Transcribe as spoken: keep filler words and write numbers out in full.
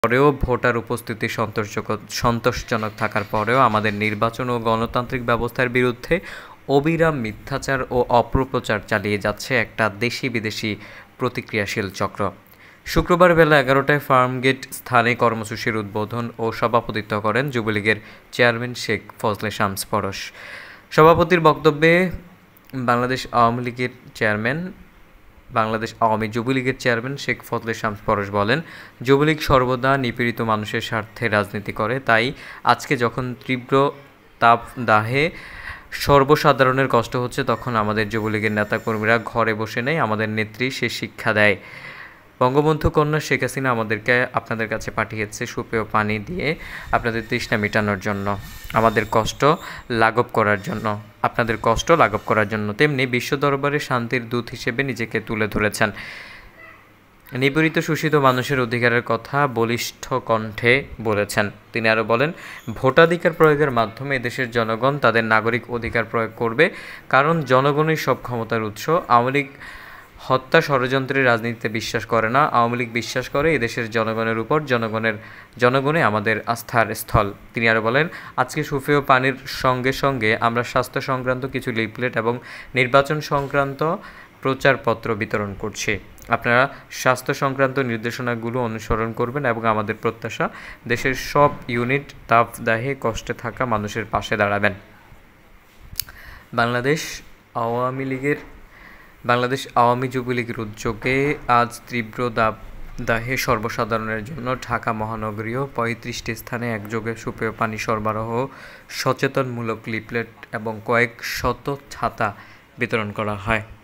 পরেও ভোটার উপস্থিতি সন্তোষজনক সন্তোষজনক থাকার পরেও আমাদের নির্বাচন ও গণতান্ত্রিক ব্যবস্থার বিরুদ্ধে অবিরাম মিথ্যাচার ও অপপ্রচার চালিয়ে যাচ্ছে একটা দেশি বিদেশি প্রতিক্রিয়াশীল চক্র। শুক্রবার বেলা এগারোটায় ফার্মগেট স্থানে কর্মসূচির উদ্বোধন ও সভাপতিত্ব করেন যুবলীগের চেয়ারম্যান শেখ ফজলে শামস পরশ। সভাপতির বক্তব্যে বাংলাদেশ আওয়ামী লীগের চেয়ারম্যান বাংলাদেশ আওয়ামী যুবলীগের চেয়ারম্যান শেখ ফজলে শামস পরশ বলেন, যুবলীগ সর্বদা নিপীড়িত মানুষের স্বার্থে রাজনীতি করে, তাই আজকে যখন তীব্র তাপদাহে সর্বসাধারণের কষ্ট হচ্ছে তখন আমাদের যুবলীগের নেতাকর্মীরা ঘরে বসে নেই, আমাদের নেত্রী সে শিক্ষা দেয়। বঙ্গবন্ধু কন্যা শেখ হাসিনা আমাদেরকে আপনাদের কাছে পাঠিয়েছে সুপেয় পানি দিয়ে আপনাদের তৃষ্ণা মেটানোর জন্য, আমাদের কষ্ট লাঘব করার জন্য, আপনাদের কষ্ট লাঘব করার জন্য। তেমনি বিশ্ব দরবারে শান্তির দূত হিসেবে নিজেকে তুলে ধরেছেন। নিপীড়িত শোষিত মানুষের অধিকারের কথা বলিষ্ঠ কণ্ঠে বলেছেন। তিনি আরও বলেন, ভোটাধিকার প্রয়োগের মাধ্যমে এদেশের জনগণ তাদের নাগরিক অধিকার প্রয়োগ করবে, কারণ জনগণই সব ক্ষমতার উৎস। আওয়ামী লীগ হত্যা ষড়যন্ত্রের রাজনীতিতে বিশ্বাস করে না, আওয়ামী লীগ বিশ্বাস করে এদেশের জনগণের উপর, জনগণের জনগণে আমাদের আস্থার স্থল। তিনি আরও বলেন, আজকে সুপেয় পানির সঙ্গে সঙ্গে আমরা স্বাস্থ্য সংক্রান্ত কিছু লিফলেট এবং নির্বাচন সংক্রান্ত প্রচারপত্র বিতরণ করছি। আপনারা স্বাস্থ্য সংক্রান্ত নির্দেশনাগুলো অনুসরণ করবেন এবং আমাদের প্রত্যাশা দেশের সব ইউনিট তাপদাহে কষ্টে থাকা মানুষের পাশে দাঁড়াবেন। বাংলাদেশ আওয়ামী লীগের বাংলাদেশ আওয়ামী যুবলীগের উদ্যোগে আজ তীব্র দাবদাহে সর্বসাধারণের জন্য ঢাকা মহানগরীয় পঁয়ত্রিশটি স্থানে একযোগে সুপেয় পানি সরবরাহ, সচেতনমূলক লিফলেট এবং কয়েক শত ছাতা বিতরণ করা হয়।